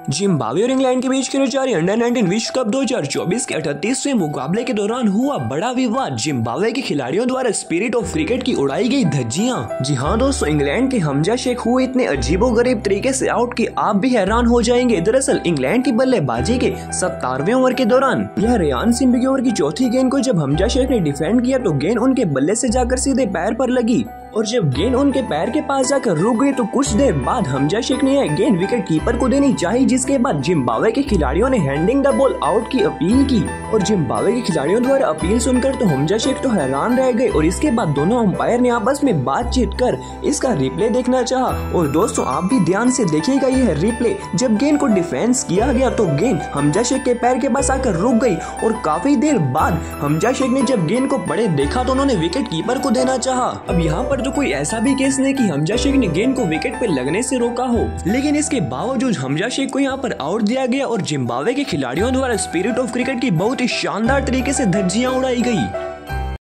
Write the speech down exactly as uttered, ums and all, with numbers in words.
Zimbabwe और England के बीच खेले जा रहे अंडर नाइनटीन विश्व कप दो हज़ार चौबीस के अड़तीसवें मुकाबले के दौरान हुआ बड़ा विवाद। जिम्बाब्वे के खिलाड़ियों द्वारा स्पिरिट ऑफ क्रिकेट की उड़ाई गई धज्जियां। जी हाँ दोस्तों, इंग्लैंड के हमजा शेख हुए इतने अजीबोगरीब तरीके से आउट कि आप भी हैरान हो जाएंगे। दरअसल इंग्लैंड की बल्लेबाजी के सत्तारवें ओवर के दौरान यह रेयान सिंह ओवर की चौथी गेंद को जब हमजा शेख ने डिफेंड किया तो गेंद उनके बल्ले से जाकर सीधे पैर पर लगी और जब गेंद उनके पैर के पास जाकर रुक गई तो कुछ देर बाद हमजा शेख ने यह गेंद विकेट कीपर को देनी चाहिए, जिसके बाद जिम्बाब्वे के खिलाड़ियों ने हैंडिंग द बॉल आउट की अपील की और जिम्बाब्वे के खिलाड़ियों द्वारा अपील सुनकर तो हमजा शेख तो हैरान रह गए और इसके बाद दोनों अंपायर ने आपस में बातचीत कर इसका रिप्ले देखना चाहा। और दोस्तों आप भी ध्यान से देखिएगा यह रिप्ले। जब गेंद को डिफेंस किया गया तो गेंद हमजा शेख के पैर के पास आकर रुक गई और काफी देर बाद हमजा शेख ने जब गेंद को पड़े देखा तो उन्होंने विकेट कीपर को देना चाहा। अब यहाँ पर तो कोई ऐसा भी केस नहीं कि हमजा शेख ने गेंद को विकेट पे लगने से रोका हो, लेकिन इसके बावजूद हमजा शेख को यहाँ पर आउट दिया गया और जिम्बाब्वे के खिलाड़ियों द्वारा स्पिरिट ऑफ क्रिकेट की बहुत ही शानदार तरीके से धज्जियां उड़ाई गई।